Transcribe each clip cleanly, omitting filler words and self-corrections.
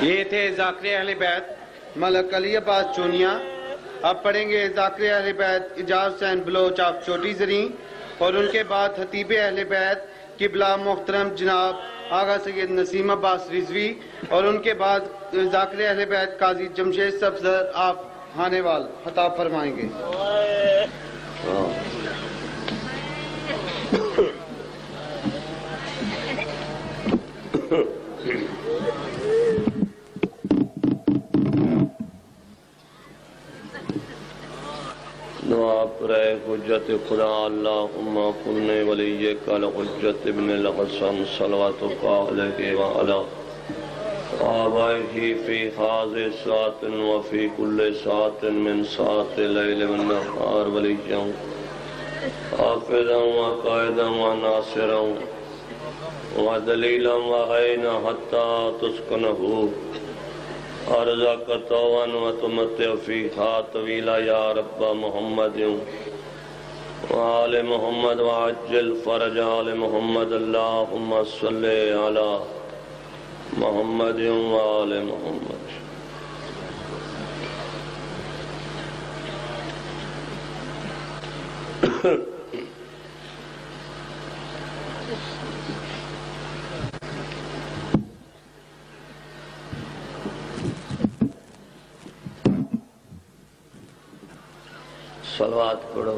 یہ تھے ذاکر اہل بیت ملک علی عباس چونیا۔ اب پڑھیں گے ذاکر اہل بیت اعجاز حسین بلوچ آپ چھوٹی زریں، اور ان کے بعد خطیب اہل بیت قبلہ محترم جناب آغا سید نسیم عباس رضوی، اور ان کے بعد ذاکر اہل بیت قاضی جمشید صفدر آپ خانے وال خطاب فرمائیں گے۔ دعا پر حجت خدا اللہم کن ولیک الحجت ابن الحسن صلواتک علیہ وعلا آبائہ فی حاضر ساعت وفی کل ساعت من ساعت لیل والنہار ولیہ حافظا وقائدا وناصرا ودلیلا وعینا حتی تسکنہو ارزاق طوان و تمتع فیہا طویلا یا رب محمد وآل محمد وعجل فرج آل محمد اللہم صلی علی محمد وآل محمد۔ صلوات پڑھو۔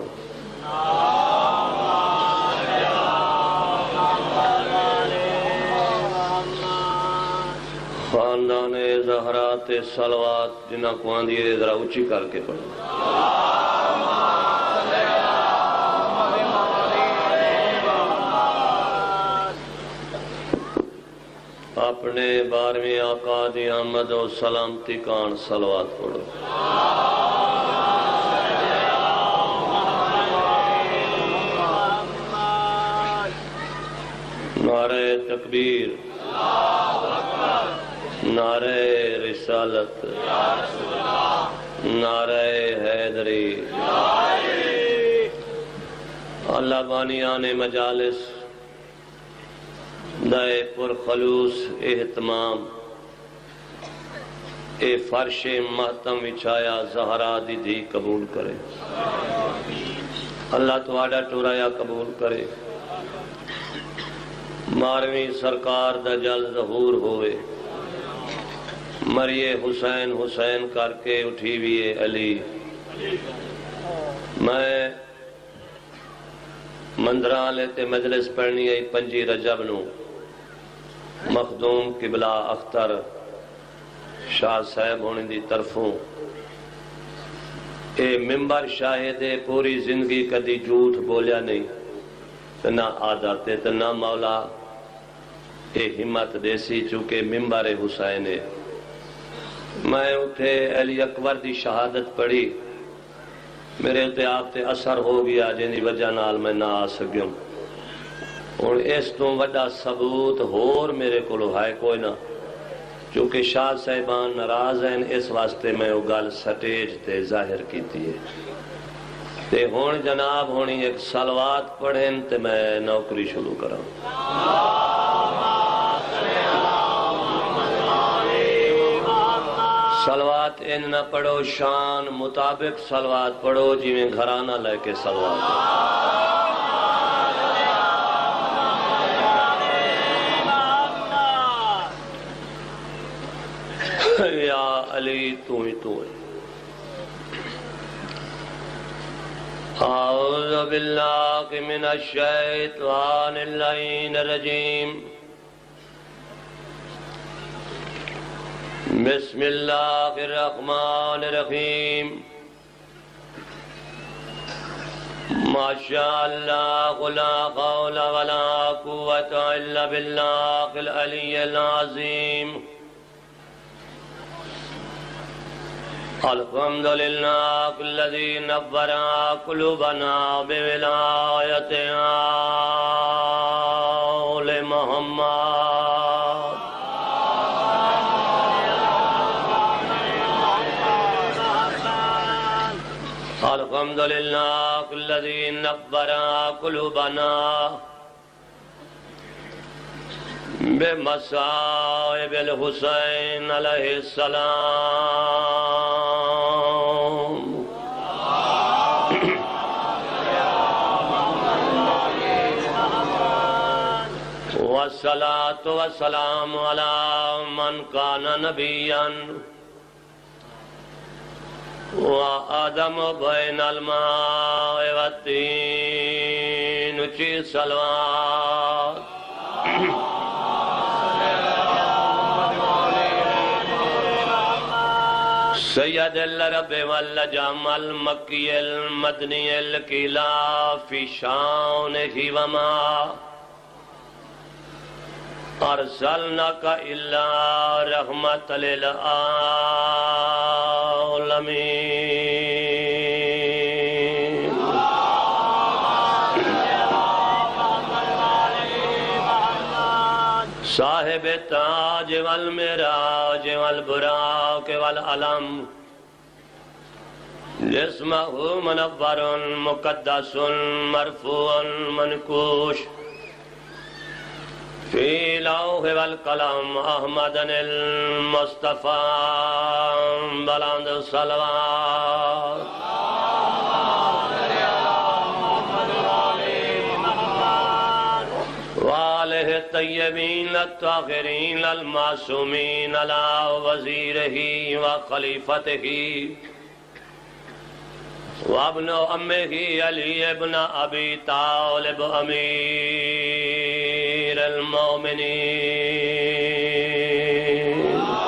خاندان زہرات صلوات جنہ کو آندھیے ذرا اچھی کر کے پڑھو۔ اپنے 12ویں آقا دی آمد و سلامتی کان صلوات پڑھو۔ نعرہ تکبیر، نعرہ رسالت، نعرہ حیدری۔ اللہ بانیان مجالس دائے پر خلوص اہتمام اے فرش ماتم وچھایا زہرا دی دھی قبول کرے۔ اللہ تواڈا ٹورایا قبول کرے۔ 12ویں سرکار دا جل ظہور ہوئے، مریے حسین حسین کر کے اٹھی ویے علی۔ میں مندران لیتے مجلس پڑھنی ہے 5 رجب نو مخدوم قبلہ اختر شاہ صاحب ہونے دی طرفوں اے ممبر شاہد پوری زندگی کدی جھوٹ بولیا نہیں، نہ عادت تے نہ مولا اے ہمت دیسی چونکہ ممبر حسین ہے۔ میں اٹھے علی اکبر دی شہادت پڑھی، میرے تے آپ تے اثر ہو گیا جن دی وجہ نال میں نہ آ سکیوں۔ اور اس تو وڈا ثبوت ہور میرے کو ہے کوئی نہ، چونکہ شاہ صاحبان ناراض ہیں، اس واسطے میں وہ گل سٹیج تے ظاہر کیتی ہے۔ تے ہون جناب ہونی ایک صلوات پڑھیں تے میں نوکری شروع کروں۔ صلوات ان نہ پڑھو، شان مطابق صلوات پڑھو، جی میں گھرانہ لے کے صلوات یا علی تو ہی تو ہے۔ اعوذ باللہ من الشیطان اللعین الرجیم، بسم اللہ الرحمن الرحیم، ما شاء اللہ لا حول ولا قوة الا باللہ العلی العظیم۔ الحمدللہ الذی نور قلوبنا بولایت آل محمد۔ الحمدللہ الذی نور قلوبنا بمصائب الحسین علیہ السلام والصلاة والسلام على من كان نبيا وآدم بين الماء والطين چی صلوات سید العرب والعجم المکی المدنی الکلا فی شانہ وما ارسلناک الا رحمت للعالمین صاحب تاج والمراج والبراق والعلم جسمہ منور مقدس مرفوع منکوش فی لوح والقلم احمد المصطفى بلند صلوات وآلہ الطیبین الطاہرین المعصومین علی وزیرہ وخلیفتہ وابن امہ علی ابن ابی طالب امیر المومنین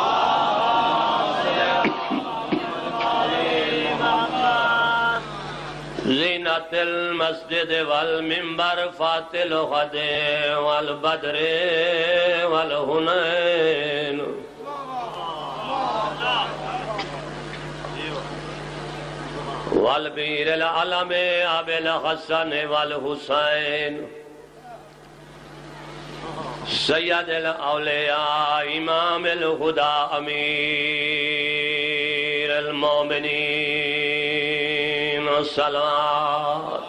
زینت المسجد والمنبر فاتل غد والبدر والحنین والبیر العلم ابی الحسن والحسین سید الاولیاء امام الہدا امیر المومنین صلوات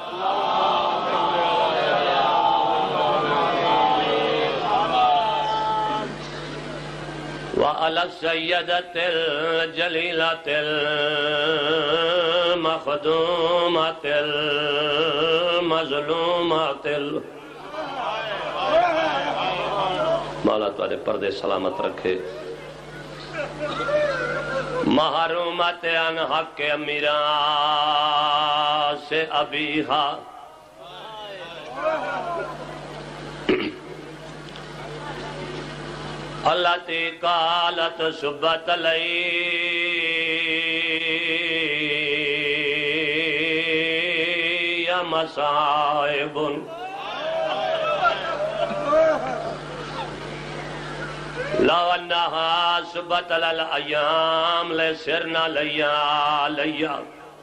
وعلى السيدة الجليلة المخدومة المظلومة مولا تمہارے پردے سلامت رکھے محرومت ان حق امیران سے ابیہا التي قالت سبت لي يا مصائب لو انها سبت للأيام لسرنا ليا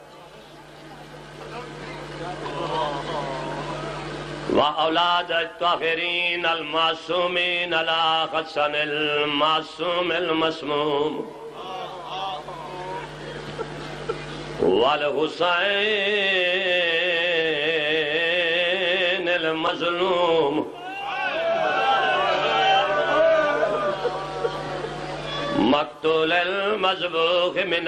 وأولاد الطاهرين المعصومين على حسن المعصوم المسموم والحسين المظلوم مقتول المذبوح من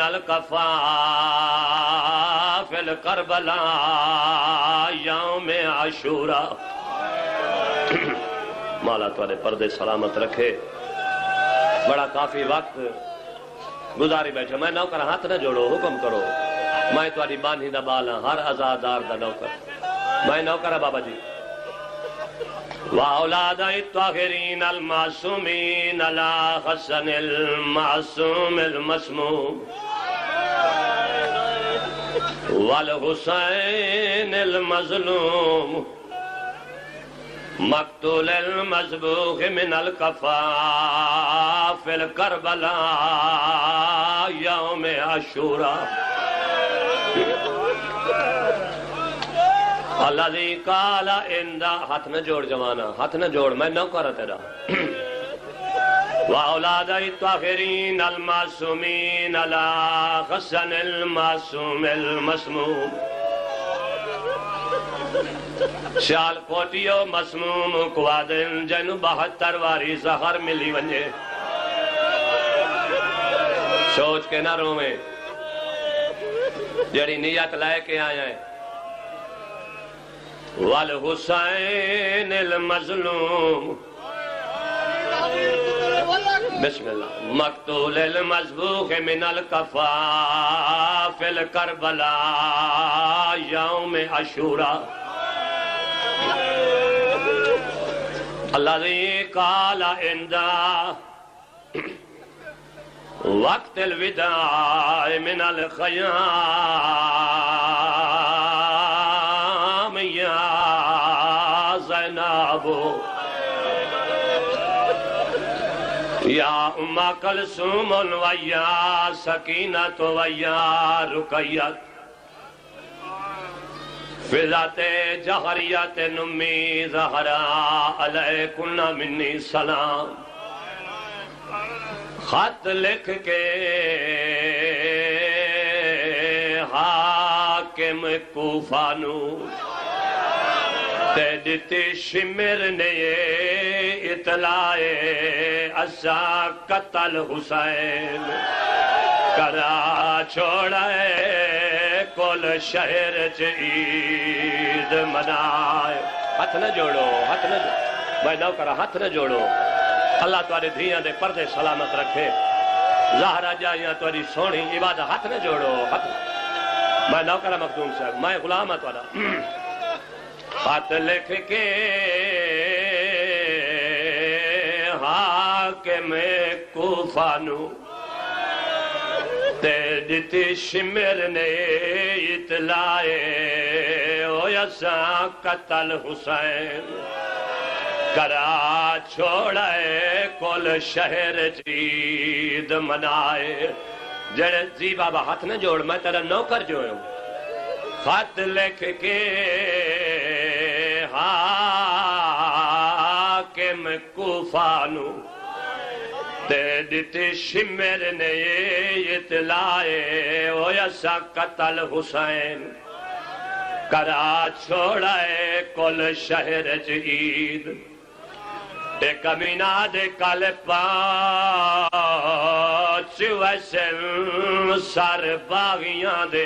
القفا في الكربلاء يوم عاشوراء مولا تمہارے پردے سلامت رکھے بڑا کافی وقت گزاری بیٹھے میں نوکر ہاتھ نہ جوڑو حکم کرو میں تمہاری بانی دا بالا ہر آزادار دا نوکر میں نوکر ہے بابا جی وَأَوْلَادَ الطَّاهِرِينَ الْمَعْصُومِينَ عَلَى حَسَنِ الْمَعْصُومِ الْمَسْمُومِ وَالْحُسَيْنِ الْمَظْلُومِ مقتول المذبوح من القفا في الكربلاء يوم عاشوراء الذي قال عند ہاتھ نہ جوڑ جوانا ہاتھ نہ جوڑ میں نوکر ہے تیرا وَأَوْلَادَ الطَّاهِرِينَ الْمَعْصُومِينَ عَلَى حَسَنِ الْمَعْصُومِ الْمَسْمُومِ سیال کوٹیو مسموم کوادن جن 72 واری زہر ملی ونجے سوچ کے نہ رویں جڑی نیت لائے کے آیا ہے والحسین المظلوم بسم اللہ مقتول المذبوح من الکفاف الکربلا یوم عاشوراء الذي قال عند وقت الوداع من الخيام يا زينب يا أم كلثوم ويا سكينة ويا رقية فضات جہریت نمی زہراء علیکن منی سلام خط لکھ کے حاکم کوفانو تیدتی شمر نے اطلاع اسا قتل حسین کرا چھوڑے کل شہر عید منائے ہاتھ نہ جوڑو ہاتھ نہ جوڑو میں نو کرا ہاتھ نہ جوڑو اللہ تمہارے دھیاں دے پردے سلامت رکھے زہرا جائیاں تمہاری سونی عبادت ہاتھ نہ جوڑو ہاتھ میں نو کرا مخدوم صاحب میں غلام ہوں تمہارا خط لکھ کے حاکم کوفانو تیدتی شمر نے اطلاع اویسا قتل حسین کرا چھوڑے کل شہر عید منائے جڑے جی بابا ہاتھ نہ جوڑ میں تیرا نوکر جو ہوں خط لکھ کے حاکم کوفانو تیدتی شمر نے اطلاع اویسا قتل حسین کرا چھوڑے کل شہر عید ایک امینہ دے کل پانچ ویسن سر باغیاں دے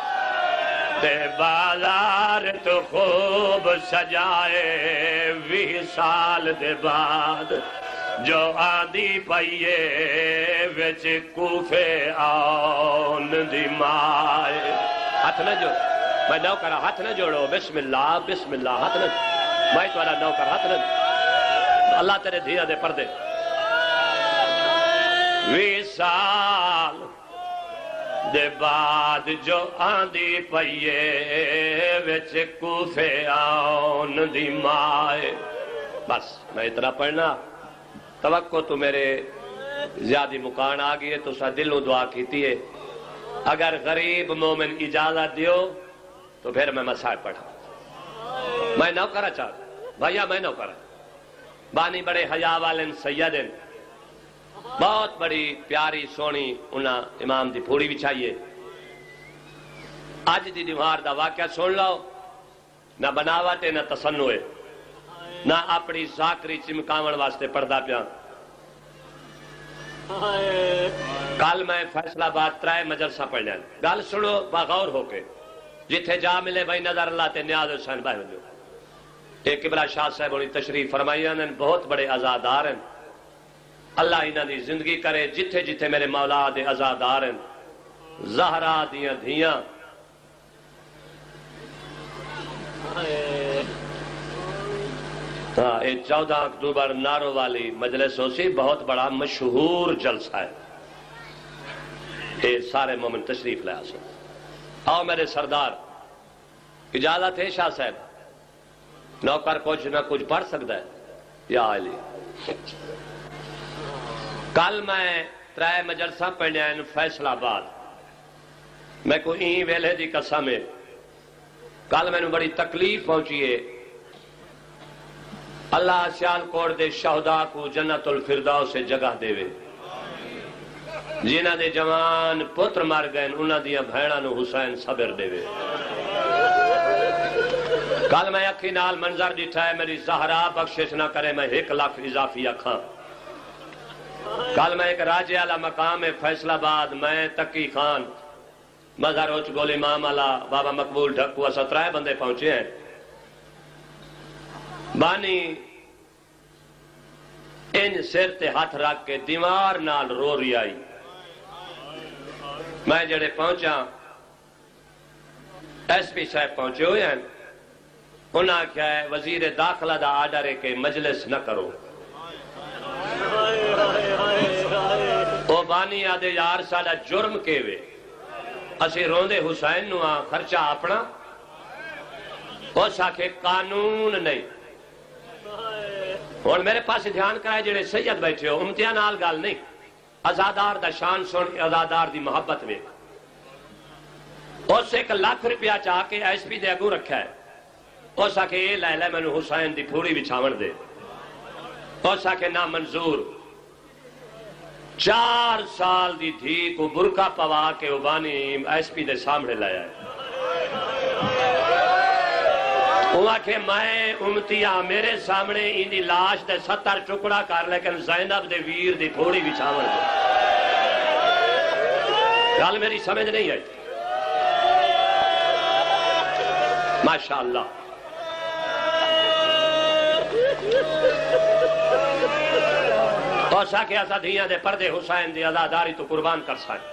بازار تو خوب سجائے 20 سال دے بعد جو آدھی پئیے وچ کوفے آن دی مائے ہاتھ نہ جوڑ میں نو کرا ہاتھ نہ جوڑو بسم اللہ ہاتھ نہ میں تو نو کر ہاتھ نہ اللہ تیرے دھیا دے پردے 20 سال دے بعد جو آندھی پئیے وچ کوفے آن دی مائے بس میں اتنا پڑھنا توقع تو میرے زیادہ مکان آگئی تو سا دلوں دعا کیتی ہے اگر غریب مومن اجازت دیو تو پھر میں مسائل پڑھا میں نو کرا چاہتا بھائیہ میں نو کرا بانی بڑے حیاء والن سیدن بہت بڑی پیاری سونی انہاں امام دی پھوڑی بھی چاہیے آج دی دیوار دا واقعہ سن لو نہ بناوٹے نہ تصنوے نہ اپنی ذاکری چمکاون واسطے پردہ پیاں کل میں فیصلہ آباد 3 مجلسہ پڑھنے گل سنو باغور ہو کے جتھے جا ملے بھائی نظر اللہ تے نیاز حسین بھائی ہو ایک قبلہ شاہ صاحب انہی تشریف فرمائیاں بہت بڑے عزادار ہیں اللہ انہاں دی زندگی کرے جتھے جتھے میرے مولا دے عزادار ہیں زہرا دیاں دھیاں یہ 14 اکتوبر نارو والی مجلس ہو سی بہت بڑا مشہور جلسہ ہے یہ سارے مومن تشریف لے آسو آؤ میرے سردار اجازت ہے شاہ صاحب نوکر کچھ نہ کچھ پڑھ سکتا ہے یا علی کل میں 3 مجلسہ پڑھنے آئے فیصلہ آباد میں کوئی این ویلے دی قسم ہے کل میں نے بڑی تکلیف پہنچی ہے اللہ سیال کوڑ دے شہداء کو جنت الفردوس سے جگہ دے وے جنہ دے جوان پتر مر گئے انہاں دیاں بھیناں نو حسین صبر دے وے کل میں اکھی نال منظر ڈٹھا ہے، میری زہرا بخشش نہ کرے میں 1 لاکھ اضافی اکھاں۔ کل میں ایک راجے والا مقام ہے فیصل آباد، میں تقی خان مظہر اچ گول امام والا بابا مقبول ڈھکو 17 بندے پہنچے ہیں۔ بانی ان سر تے ہاتھ رکھ کے دیوار نال رو رہی آئی۔ میں جڑے پہنچا ایس پی صاحب پہنچے ہوئے ہیں، انہاں کیا ہے وزیر داخلہ دا آرڈر ہے کہ مجلس نہ کرو۔ او بانی آدھے یار ساڑا جرم کے وے، اسی روندے حسین نو خرچہ اپنا، او ساکھے قانون نہیں۔ اور میرے پاس دھیان کرائے جڑے سید بیٹھے ہو، امتحان نال گال نہیں، ازادار دا شان سن، ازادار دی محبت میں اس 1 لاکھ روپیہ چاہ کے ایس پی دے اگو رکھا ہے۔ اس آکے اے لے لے میں نے حسین دی پھوڑی بچھاون دے، اس آکے نا منظور۔ 4 سال دی تھی کو برکہ پوا کے ابانی ایس پی دے سامنے لایا ہے۔ وہ آکے میں امتیاں میرے سامنے ان دی لاش دے 70 ٹکڑا کر لیکن زینب دے ویر دی پھوڑی بچھاون دے۔ گل میری سمجھ نہیں ہے ماشاءاللہ۔ اور ساکے ایسا دھیاں دے پردے حسین دی ازاداری تو قربان کر سائے۔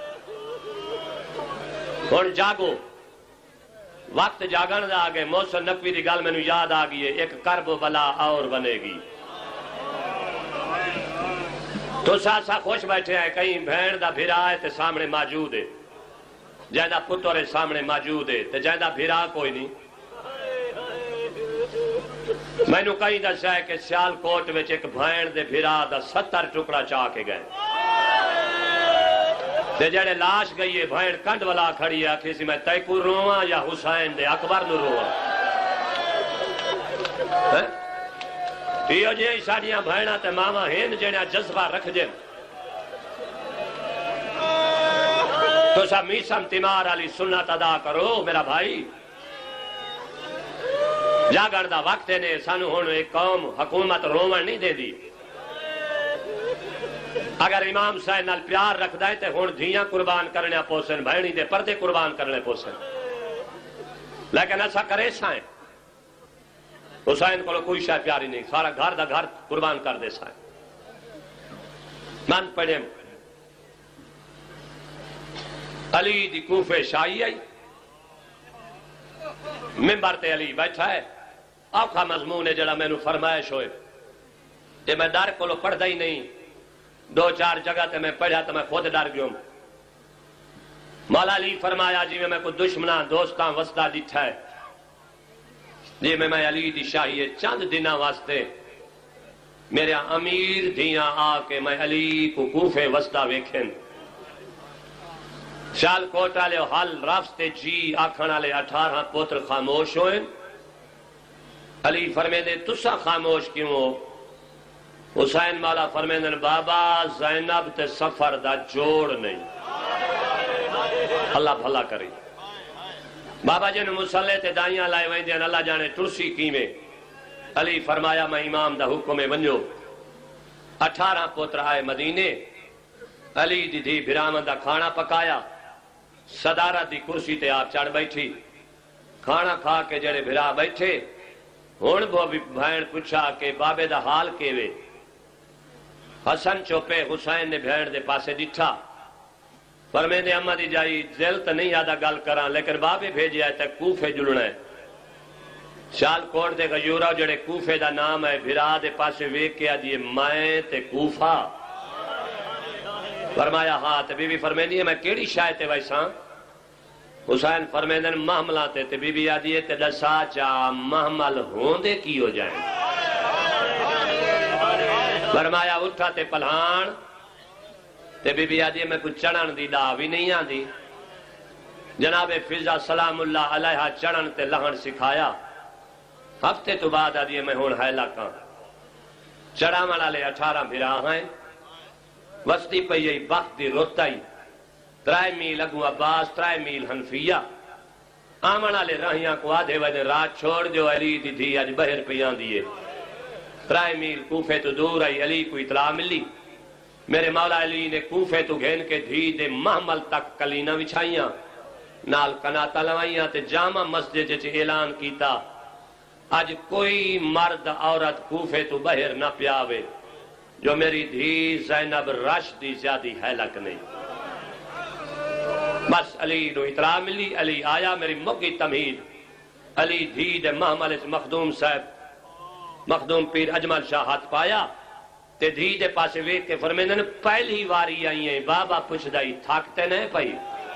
اور جاگو وقت جاگن دا آگے محسن نقوی دی گل میں نو یاد آگئی ہے، ایک کرب و بلا اور بنے گی۔ تو سا خوش بیٹھے ہیں، کہیں بھین دا بھرا ہے تے سامنے موجود ہے، جائدہ پتر سامنے موجود ہے تے جائدہ بھرا کوئی نہیں۔ میں نو کہیں دسا ہے کہ سیال کوٹ وچ ایک بھین دے بھرا دا 70 ٹکڑا چاہ کے گئے تے جڑے لاش گئی ہے بھین کنڈ والا کھڑی ہے کسی میں تیکو رواں یا حسین دے اکبر نو رواں۔ یہ جی ساڑیاں بھیناں تے ماما ہین جڑیاں جذبہ رکھ جن تو سا میسم تیمار علی سنت ادا کرو میرا بھائی۔ جاگن دا وقت نے سانو ہون ایک قوم حکومت رومن نہیں دے دی۔ اگر امام صاحب نال پیار رکھ دائے تے ہون دھیاں قربان کرنے پوسن، بھینی دے پردے قربان کرنے پوسن، لیکن ایسا کرے سائیں حسین کو کوئی شاہ پیاری نہیں، سارا گھر دا گھر قربان کر دے سائیں۔ من پڑھیں علی دی کوفے شاہی آئی، ممبر تے علی بیٹھا ہے، آخا مضمون ہے جڑا میں نو فرمائش ہوئے تے میں ڈر کو لو پڑھ ہی نہیں، 2-4 جگہ تے میں پڑھا تو میں خود ڈر گیوں۔ مولا علی فرمایا جی میں کوئی دشمناں دوستاں وسطہ ڈٹھا ہے، جی میں علی دی شاہی چند دنہ واسطے میرے امیر دھیاں آ کے میں علی کو کوفے وسطہ ویکھن۔ شال کوٹ والے حل رافتے جی آکھن والے 18 پوتر خاموش ہوئے۔ علی فرمیندے تسا خاموش کیوں ہو؟ حسین مولا فرمیندے بابا زینب تے سفر دا جوڑ نہیں، اللہ بھلا کری۔ بابا جی نے مسلح تے دائیاں لائے وہیں دین اللہ جانے ترسی کیویں۔ علی فرمایا میں امام دا حکم ونجو۔ 18 پوتر آئے مدینے، علی دی دھی بھرامن دا کھانا پکایا، صدارت دی کرسی تے آپ چڑھ بیٹھی، کھانا کھا کے جڑے بھرا بیٹھے ہون وہ بھی بھین پوچھا کہ بابے دا حال کیوے؟ حسن چوپے حسین نے بھین دے پاسے ڈٹھا، فرمیندے اما دی جائی دل تے نہیں یادہ گل کراں لیکن بابے بھیجیا ہے تے کوفے جلنا ہے۔ شال کوٹ دے غیورہ جڑے کوفے دا نام ہے بھرا دے پاسے ویک کیا دیئے میں تے کوفہ۔ فرمایا ہاں تے بی بی فرمیندی ہے میں کیڑی شاید تے ویساں؟ حسین فرمیندن محملہ تے بی بی آدھی ہے تے دسا چاہ محمل ہوندے کی ہو جائیں۔ فرمایا اٹھا تے پلہان تے بی بی آدھی ہے میں کچھ چڑھن دی دا بھی نہیں آدھی۔ جناب فضا سلام اللہ علیہ چڑھن تے لہن سکھایا۔ ہفتے تو بعد آدھی ہے میں ہون حیلہ کان چڑھا والے 18 بھرا ہیں، وسطی پئی ای وقت دی روتائی 3 میل اگو عباس 3 میل حنفیہ آمن والے راہیاں کو آدھے وجہ رات چھوڑ جو علی دی دھی اج بہر پیاں دیے 3 میل کوفے تو دور آئی علی کو اطلاع ملی میرے مولا علی نے کوفے تو گھین کے دھی دے محمل تک کلینہ وچھائیاں نال کناتا لوائیاں تے جامع مسجد جے اعلان کیتا آج کوئی مرد عورت کوفے تو بہر نہ پیاوے جو میری دھی زینب راشدی زیادی حیلک نہیں بس علی نو اطلاع ملی علی آیا میری مکی تمہید علی دھی دے محمل مخدوم صاحب مخدوم پیر اجمل شاہ ہاتھ پایا تے دھی دے پاسے ویک کے فرمیندن پہلی واری آئی ہیں بابا پوچھ دائی تھاکتے نہیں پئی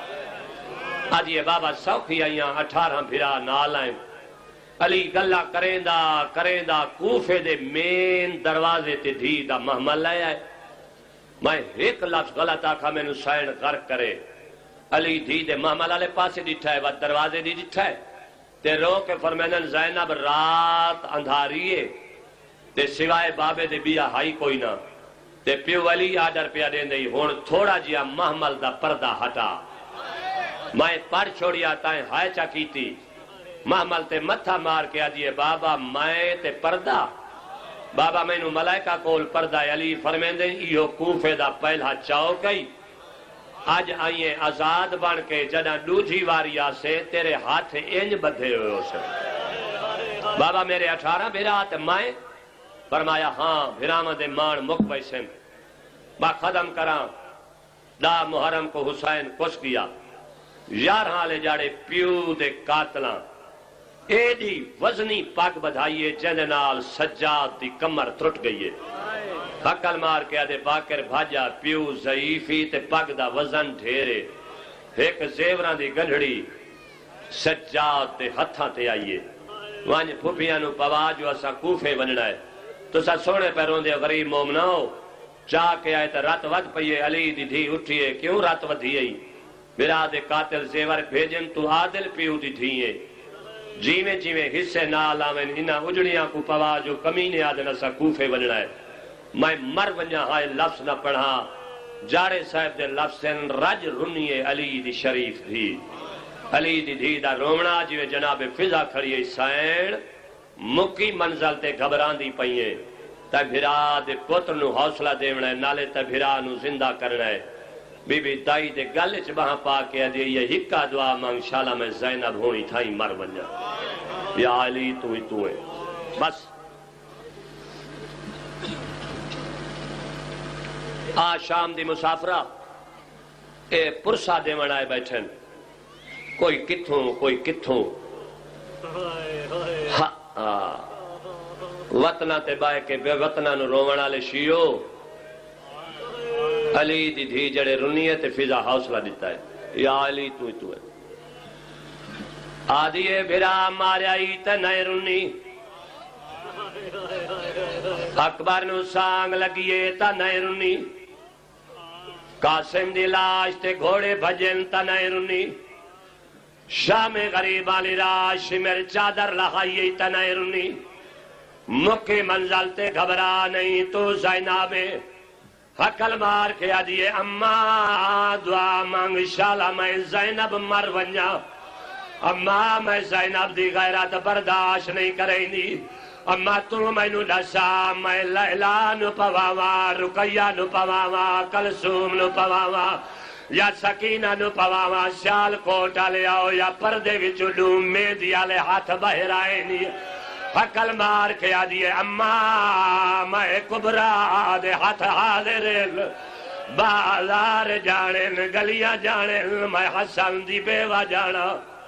آج یہ بابا سوکھی آئی ہیں 18 بھرا نال آئیں علی گلہ کریندہ کوفے دے مین دروازے تے دھی دا محمل لائے آئے میں ایک لفظ غلط آکھا میں نو سائن غرق کرے علی دھی دے محمل والے پاسے ڈٹھا ہے وقت دروازے دی ڈٹھا ہے تے رو کے فرمیندن زینب رات اندھاریے تے سوائے بابے دے بیا ہائی کوئی نہ تے پیو علی آڈر پیا دیں دئی ہون تھوڑا جیا محمل دا پردہ ہٹا میں پڑھ چھوڑیا تائیں ہائے چا کیتی محمل تے متھا مار کے آجیے بابا میں تے پردہ بابا میں نو ملائکہ کول پردہ علی فرمیندن ایو کوفے دا پہلا چاو کئی آج آئیے آزاد بن کے جدہ دوجھی واریا سے تیرے ہاتھ انج بدھے ہوئے ہو سکتے بابا میرے 18 بھرات میں فرمایا ہاں بھرامد مان مک بیسن با ختم کران دا محرم کو حسین کس کیا 11 لے جاڑے پیو دے قاتلاں ایڈی وزنی پاک بدھائیے جنال سجاد دی کمر ترٹ گئیے حقل مار کے آدھے باکر بھاجا پیو ضعیفی تے پاک دا وزن ڈھیرے ایک زیوران دی گنڈڑی سجاد تے ہتھاں تے آئیے وانج پھوپیاں نو پوا جو اسا کوفے وننا ہے تو سا سونے پیروں دے غریب مومناؤ چاہ کے آئے تا رات ود پئیے علی دی دھی اٹھئے کیوں رات ودھی آئی میرا دے قاتل زیور بھیجن تو عادل پیو دی دھیئے جیویں حصے نال آویں انہاں اجڑیاں کو پوا جو کمینے آدھنا سا کوفے وننا ہے میں مر ونجا ہائے لفظ نہ پڑھا جاڑے صاحب دے لفظن رج رنیے علی دی شریف دی علی دی دھی دا رومنا جیویں جناب فضا کھڑیے سائن مکی منزل تے گھبران دی پئیے تا بھرا دے پتر نو حوصلہ دیونا ہے نالے تا بھرا نو زندہ کرنا ہے بی بی دائی دے گلے چ بہاں پا کے دے یہ ہکا دعا مانگ شالا میں زینب ہونی تھائی مر ونجا یا علی تو ہی تو ہے بس آ شام دی مسافرہ اے پرسا دے منائے بیٹھن کوئی کتھوں وطنہ تے بائے کے بے وطنہ نو رومنہ لے شیو علی دی دھی جڑے رنیے تے فضا حوصلہ دیتا ہے یا علی تو ہی تو ہے آدھیے بھرا ماریائی تے نئے رنی اکبر نو سانگ لگیے تا نئے رنی قاسم دی لاش تے گھوڑے بھجن تا نئے رنی شام غریب آلی راش میرے چادر لہائیے تا نئے رنی مکے منزل تے گھبرا نہیں تو زینابے حقل مار کے آدھیے اماں دعا مانگ شالا میں زینب مر ونجا اماں میں زینب دی غیرت برداشت نہیں کریں دی اماں تو میں نو دسا میں لیلا نو پواوا رقیہ نو پواوا کلثوم نو پواوا یا سکینہ نو پواوا شال کوٹا لے آؤ یا پردے وچو ڈوم میں دیا لے ہاتھ بہر آئے نہیں حقل مار کے آدھیے اماں میں کبرا دے ہاتھ حاضر بازار جانن گلیاں جانن میں حسن دی بیوہ جانا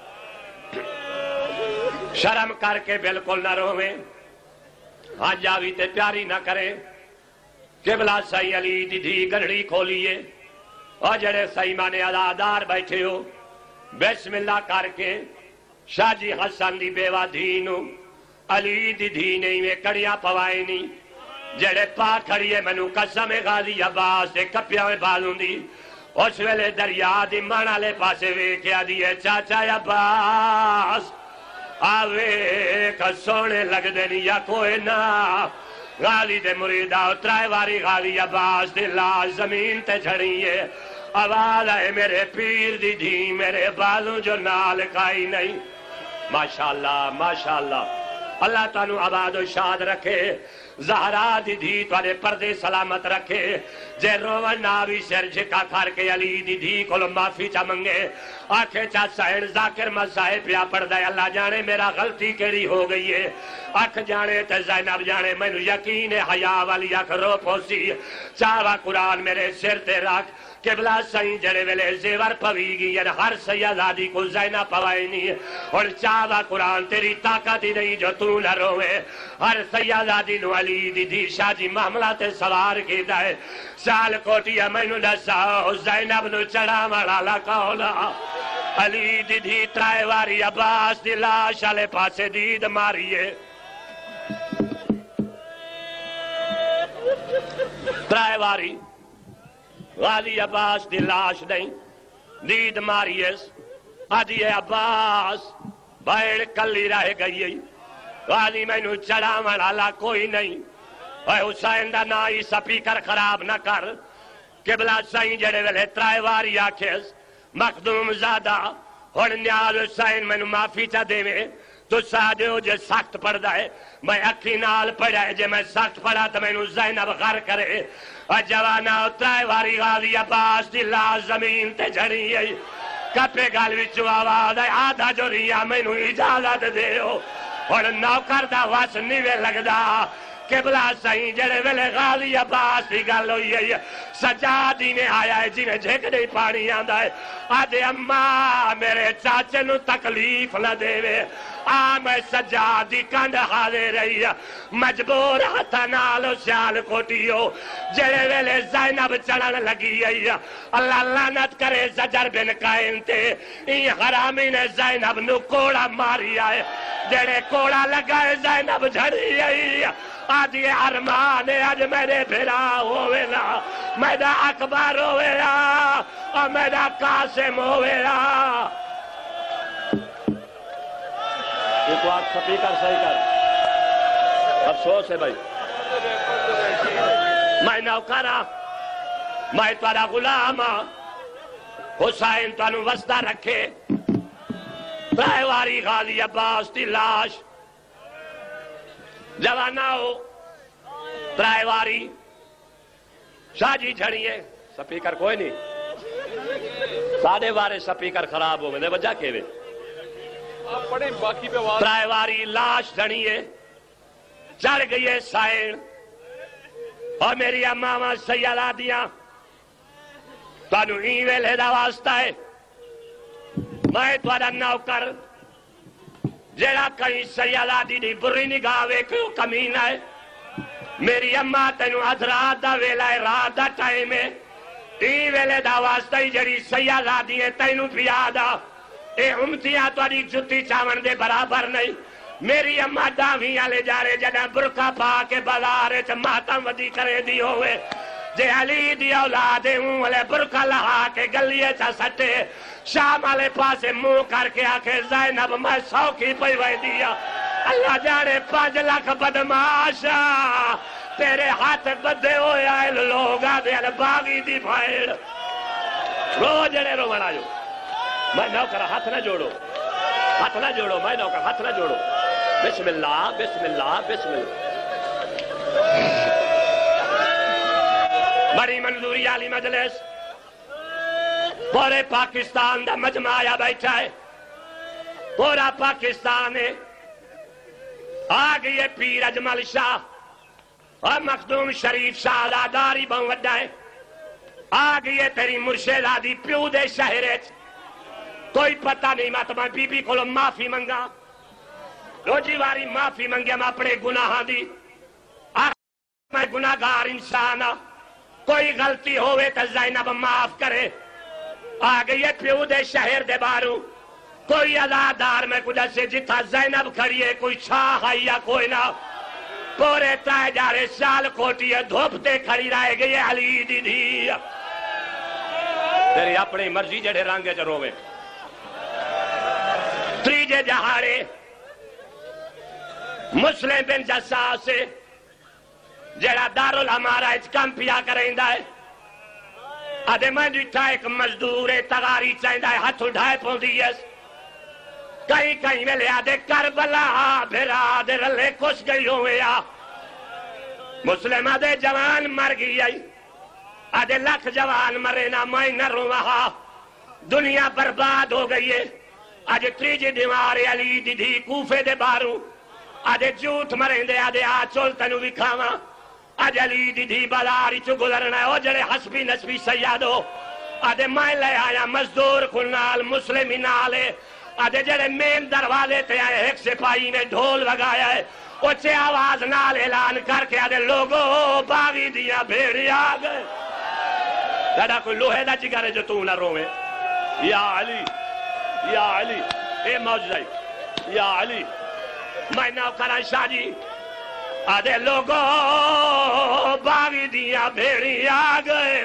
شرم کر کے بالکل نہ رویں ہاں جاوی تے پیاری نہ کریں قبلہ سی علی دی دھی گھڑی کھولیے اور جڑے سیمان عزادار بیٹھے ہو بسم اللہ کر کے شاہ جی حسن دی بیوہ دھینو علی دی دھی نہیں میں کڑیاں پوائے نہیں جڑے پا کھڑیے منو قسم غازی عباس دے کپیاں میں بالوں دی اس ویلے دریا دی مانا لے پاسے ویکیا دیئے چاچا عباس آوے کا سونے لگ دینی یا کوئی نا غالی دے مریدہ اترائے واری غالی عباس دے لاش زمین تے چھڑیے آواز ہے میرے پیر دی دھی میرے بالوں جو نال کائی نہیں. ماشاءاللہ ماشاءاللہ اللہ تانو آباد و شاد رکھے. زہرا دی دھی تھوڑے پردے سلامت رکھے. جے روون ناوی سر جھکا کھار کے علی دی دھی کولو معافی چا منگے. آنکھیں چا سائن ذاکر مسائے پیا پڑھ دے. اللہ جانے میرا غلطی کیڑی ہو گئی ہے. آنکھ جانے تے زینب جانے مینو یقین حیا والی آنکھ رو پوسی. چاوا قرآن میرے سر تے رکھ. قبلہ سائیں جڑے ویلے زیور پوی گی یعنی ہر سیادادی کو زینہ پوائی نہیں. اور چاوا قرآن تیری طاقت ہی نہیں جو تو نہ روے. ہر سیادادی نو علی دی دی شاہ جی معاملہ تے سوار کی دائے. سال کوٹیا مینو دساؤ زینب نو چڑھا والا لکولا. علی دی دی ترائے واری عباس دی لاش آلے پاسے دید ماریے. ترائے واری غازی عباس دی لاش نہیں دید ماریس. آدھی عباس بھیڑ کلی رہ گئی. غازی مینو چڑھا والا کوئی نہیں. اے حسین دا نائی سپیکر خراب نہ کر. قبلہ سائیں جڑے ویلے ترائے واری آکھیس مخدوم زادہ ہن نیال حسین مینو معافی چا دے. تو سادیو جے سخت پڑھدا ہے میں اکھی نال پڑھا ہے. جے میں سخت پڑھا تو مینو زینب غر کرے. جوانا ترائے واری غازی عباس دی لاش زمین تے جھڑی ہے. کپے گل وچوں آواز ہے آدھا جو ریا مینو اجازت دیو. ہن نوکر دا وس نیوے لگدا. قبلہ سائیں جڑے ویلے غازی عباس دی گل ہوئی ہے سجادی نے آیا ہے جنہیں جھک نہیں پانی آندا ہے. آدھے اماں میرے چاچے نو تکلیف نہ دے وے. میں سجادی کنڈ حاضر رہی مجبور ہتھا نالو سیال کوٹیو جڑے ویلے زینب چڑھن لگی ہے. اللہ لعنت کرے زجر بن قائن تے. این حرامی نے زینب نو کوڑا ماری آئے. جڑے کوڑا لگائے زینب جھڑی ہے. آدھی ارمان اج میرے بھرا ہوئے نا میرا اکبر ہوئے نا اور میرا قاسم ہوئے نا. ایک وقت سپیکر صحیح کر. افسوس ہے بھائی میں نوکرا میں تارا غلام. حسین تانو وسطہ رکھے. ترائے واری غازی عباس دی لاش جوانا ہو ترائے واری شاہ جی جھڑیے. سپیکر کوئی نہیں ساڑھے وارے سپیکر خراب ہو گئے وجہ کے وے. ترائے واری لاش جھڑیے چڑھ گئی سائن. اور میری اماں سیالہ دیاں تانو این ویلے دا واسطہ ہے. میں توڑا نوکر جیڑا کہیں سیالہ دی دی بری نگاہ ویکھو کمینہ ہے. میری اماں تینو ادھرات دا ویلہ ہے رات دا ٹائم ہے. این ویلے دا واسطہ ہی جڑی سیالہ دی ہے تینو پیادا. اے امتیاں توڑی جتی چاون دے برابر نہیں. میری اماں داویاں لے جا رہے جنہ برکہ پا کے بازارے چا ماتم ودی کرے دی ہوئے. جے علی دی اولادے ہوں والے برکہ لہا کے گلیے چا سٹے. شام والے پاسے منہ کر کے آکھے زینب میں 100 کی پئی وے دیا. اللہ جانے 5 لاکھ بدماشا تیرے ہاتھ بدے ہوئے آئے لوگ آدھے باغی دی بھائڑ. رو جڑے رو بنا جو میں نوکر ہاتھ نہ جوڑو ہاتھ نہ جوڑو. میں نوکر ہاتھ نہ جوڑو. بسم اللہ بسم اللہ بسم اللہ. بڑی منظوری علی مجلس پورے پاکستان دا مجمع آیا بیٹھا ہے. پورا پاکستان ہے. آگئی پیر اجمل شاہ اور مخدوم شریف شاہ داداری بہن وڈا ہے. آگئی تیری مرشد آدھی پیو دے شہرے. کوئی پتہ نہیں مات میں بی بی کو معافی منگا. روجی واری معافی منگیا میں اپنے گناہ دی. میں گناہگار انسان کوئی غلطی ہوئے تو زینب معاف کرے. آگئی پیو دے شہر دے بارو کوئی ازادار میں کچھ سے جتھا زینب کھڑیے کوئی چھاہ آئی یا کوئی نہ. پورے تائے جارے سال کوٹی دھوپتے کھڑی رہے گئی علی دی دی. تیری اپنی مرضی جڑے رنگے جروے. تریجے جہاڑے مسلم بن جسا سے جڑا دارالعمارہ اچ کم پیا کریں ہے. آدھے میں ڈٹھا ایک مزدور تغاری چاہتا ہے ہاتھ اٹھائے پوندی ہے کئی کئی میں لے آدھے کربلا بھرا دے رلے کچھ گئی ہوئے مسلم آدھے جوان مر گئی آدھے لکھ جوان مرے نہ میں نہ رواں دنیا برباد ہو گئی ہے آج تریجی دیوار علی دی دھی کوفے دے باروں آدھے جھوٹ مریں دے آدھے چول تنو بھی کھاواں آج علی دی دھی بازاری چو گزرنا ہے او جڑے حسبی نسبی سیادو آدھے میں لے آیا مزدور کھنال مسلمی نالے آدھے جڑے مین دروازے تے آئے ایک سپاہی نے ڈھول لگایا ہے اچھے آواز نال اعلان کر کے آدھے لوگو باغی دیا بھیڑی آگئے دادا کوئی لوہے دا جگر ہے جو تو نہ روے یا علی اے موجزائی یا علی میں نوکران شاہ جی آدھے لوگو باغی دیا بھیڑی آگئے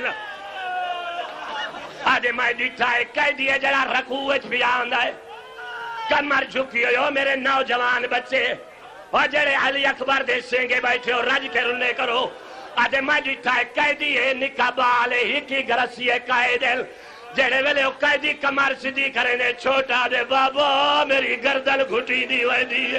آدھے میں ڈٹھا ہے کہہ دیئے جڑا رکوچ بھی آندہ ہے کمر جھکی ہو میرے نوجوان بچے اور جڑے علی اکبر دے سینگے بیٹھے ہو رج کے رنے کرو آدھے میں ڈٹھا ہے کہہ دیئے نکا بالے ہی کی گرسی ہے کہہ دل جڑے ویلے کہہ دی کمر سدھی کرنے چھوٹا دے بابا میری گردن گھٹی دی ہوئے دی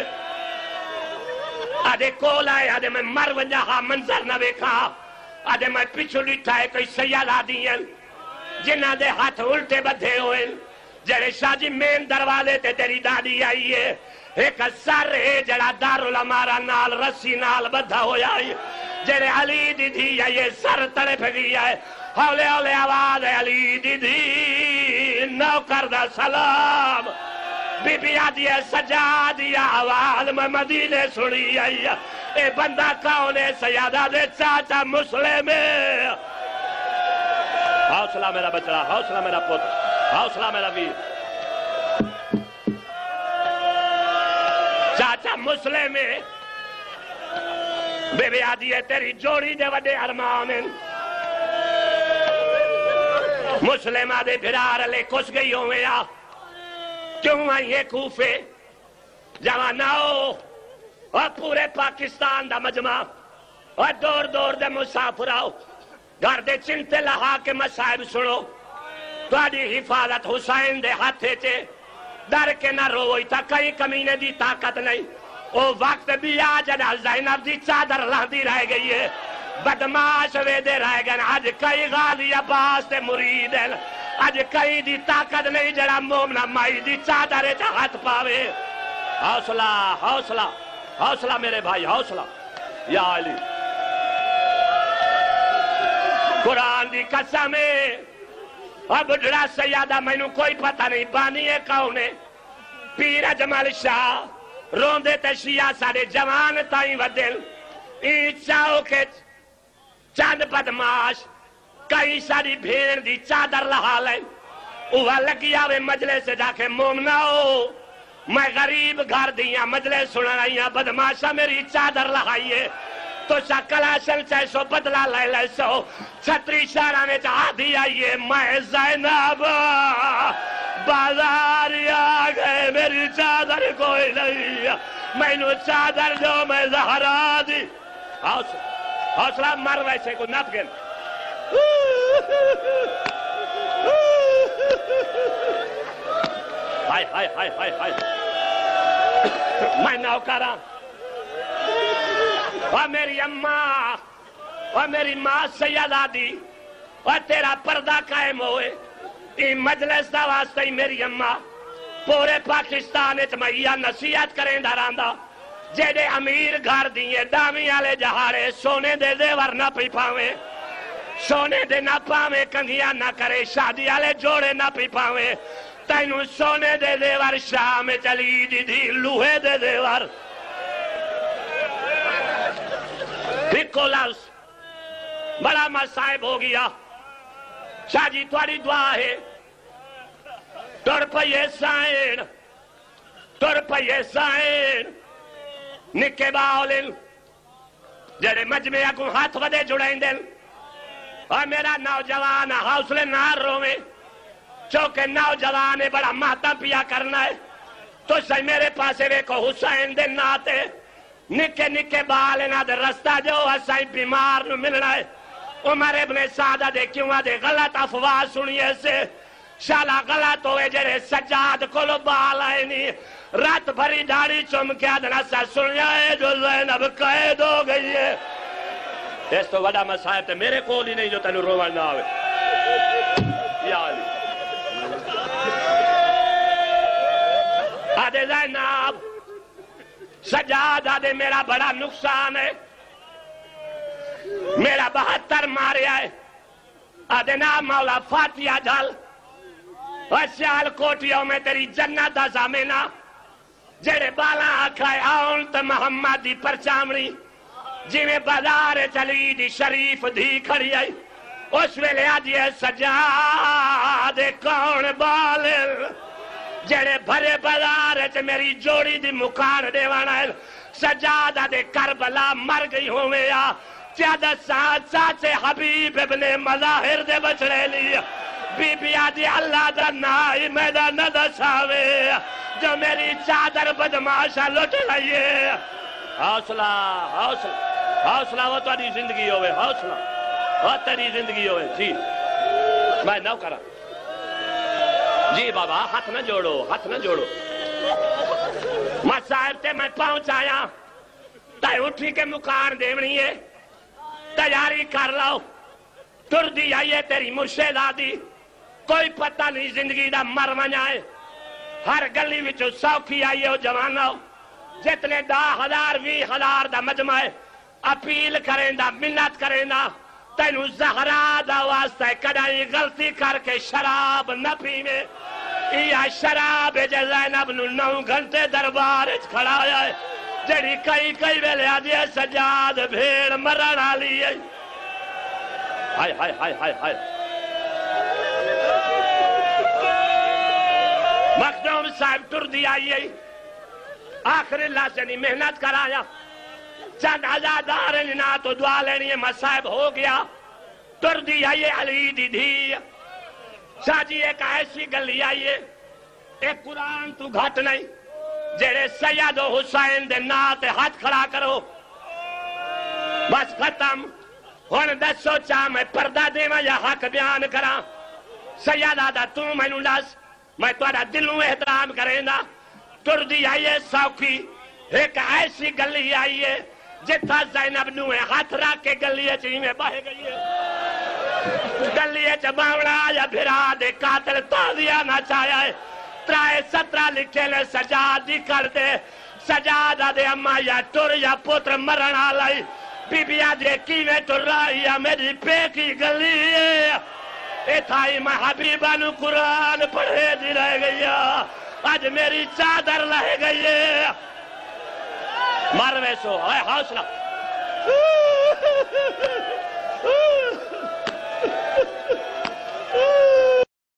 آدھے کول آئے آدھے میں مر ونجا ہاں منظر نہ بیکھا آدھے میں پچھو ڈٹھا ہے کوئی سیادہ دیئن جنہ دے ہاتھ الٹے بدھے ہوئے جڑے شاہ جی مین دروازے تے تیری دادی آئی ہے ایک سر ہے جڑا دارالعمارہ نال رسی نال بدھا ہویا ہے جڑے علی دی دھی یہ سر تڑے پھگی ہے ہولے ہولے آواز ہے علی دی دھی نوکر دا سلام بی بی آدھی ہے سجا دیا آواز میں مدینے سنی آئی اے بندہ کون ہے سیادہ دے چاچا مسلم حوصلہ میرا بچڑا حوصلہ میرا پتر حوصلہ میرا ویر چاچا مسلم بے بے آدھی ہے تیری جوڑی دے وڈے ارمان مسلم آدھے بھرار لے کچھ گئی ہوئے کیوں آئیے کوفے جواناؤ اور پورے پاکستان دا مجمع اور دور دور دے مسافر آؤ گھر دے چنتے لہا کے مسائب سنو تواڈی حفاظت حسین دے ہاتھے چے ڈر کے نہ روئی تا کئی کمینے دی طاقت نہیں او وقت بھی آ جڑا زینب دی چادر لاندی رہ گئی ہے بدماش ویدے رہ گئے آج کئی غازی عباس تے مرید ہیں آج کئی دی طاقت نہیں جڑا مومنہ مائی دی چادر چا ہاتھ پاوے حوصلہ حوصلہ حوصلہ میرے بھائی حوصلہ یا علی قرآن دی قسم اب بڑھڑا سیادہ میں نو کوئی پتہ نہیں بانی ہے کونے پیر اجمل شاہ روندے تے شیعہ سارے جوان تائیں ودل این چاہو کے چاند بدماش کئی ساری بھیڑ دی چادر لہا لیں اوہ لگی آوے مجلس سے جا کے مومناؤ میں غریب گھر دیاں مجلس سنا رہیاں بدماشا میری چادر لہائیے تو کلاشن چاہے سو بدلا لے لے سو چھتری شارانے چاہ دی آئیے میں زینب بازار آگئے میری چادر کوئی نہیں میں نو چادر جو میں زہرا دی حوصلہ مر ویسے کو نت گن ہائے ہائے ہائے ہائے ہائے میں نوکرہ اور میری اماں اور میری ماں سیدہ دی اور تیرا پردہ قائم ہوئے این مجلس دا واسطہ ہی میری اماں پورے پاکستان اچمائیہ نصیحت کریں داراندہ جیدے امیر گھر دیئے دامی آلے جہارے سونے دے دے ورنہ پی پاویں سونے دے نہ پاویں کنگیاں نہ کرے شادی آلے جوڑے نہ پی پاویں تینو سونے دے دے ور شام چلی دی دی لوہے دے دے ور بھکو لفظ بڑا مصائب ہو گیا شاہ جی تواڈی دعا ہے ٹر پئیے سائن ٹر پئیے سائن نکے باولن جڑے مجمع کو ہاتھ ودے جڑائیں دل اور میرا نوجوان حوصلے نہ روے چونکہ نوجوان بڑا ماتا پیا کرنا ہے تو سہی میرے پاسے ویکھو حسین دے ناتے نکے نکے بال نہ دے رستہ جو اسائی بیمار نو ملنا ہے عمر ابن سعدہ دے کیوں دے غلط افواہ سنیے سے شالا غلط ہوئے جڑے سجاد کولو بال آئے نہیں رات بھری داڑھی چم کے آدھنا سا سنیا ہے جو زینب قید ہو گئی ہے اس تو وڈا مسائب تے میرے کول ہی نہیں جو تینو روان نہ آوے یا علی آدھے زینب سجاد آدھے میرا بڑا نقصان ہے میرا 72 ماریا ہے آدھے نا مولا فاتحہ جھل سیال کوٹیوں میں تیری جنت زامینہ جڑے بالا آکھائے آن تا محمد دی پرچامنی جی میں بازار چلی دی شریف دھی کھڑی آئی اس ویلے آجی ہے سجاد کون بالل جڑے بھرے بازار چ میری جوڑی دی مکان دیوانا ہے سجاد دے کربلا مر گئی ہوئے یا چیادہ ساتھ حبیب ابن مظاہر دے بچڑے لیا بی بی آجی اللہ دا نائی میدہ نہ دساوے جو میری چادر بدماشا لٹ لئیے حوصلہ حوصلہ حوصلہ وہ تاری زندگی ہوئے حوصلہ وہ تاری زندگی ہوئے جی میں نو کرا جی بابا ہاتھ نہ جوڑو ہاتھ نہ جوڑو میں صاحب تے میں پہنچ آیا تائے اٹھی کے مکان دیونی ہے تیاری کر لاؤ تر دی آئیے تیری مرشد آدی کوئی پتہ نہیں زندگی دا مر منائے ہر گلی وچو سوکھی آئیے ہو جوانو جتنے 10,000 20,000 دا مجمع ہے اپیل کریں دا منت کریں دا تینو زہرا دا واسطہ کدائی غلطی کر کے شراب نہ پیوے یا شراب جے زینب نو 9 گھنٹے دربار کھڑا ہے جڑی کئی ویلے آجی ہے سجاد بھیڑ مرن آلی ہے ہائے ہائے ہائے ہائے ہائے مخدوم صاحب ٹر دی آئیے آخر اللہ سے نہیں محنت کرایا چند عزادار نہ تو دعا لینی ہے مصائب ہو گیا ٹر دی آئیے علی دی دھی شاہ جی ایک ایسی گلی آئیے ایک قرآن تو گھٹ نہیں جڑے سید و حسین دے نات ہاتھ کھڑا کرو بس ختم ہون دسو چاہ میں پردہ دیواں یا حق بیان کراں سید آدھا تو میں نو دس میں تھوڑا دلوں احترام کریں دا ٹر دی آئیے سوکھی ایک ایسی گلی آئیے جتھا زینب نو ہاتھ رکھ کے گلی چی میں بہ گئی ہے گلی باوڑا یا بھرا دے قاتل تازیہ نہ چاہیا ہے 17 لکھے لے سجاد دی کر دے سجاد دے اممہ یا ٹر یا پتر مرن آلائی بی بی آدھے کیویں ٹر رہی یا میری پیکی گلی ہے اتھائی میں حبیبہ نو قرآن پڑھے دی رہ گئی آج میری چادر لہ گئی ہے مروے سو حوصلہ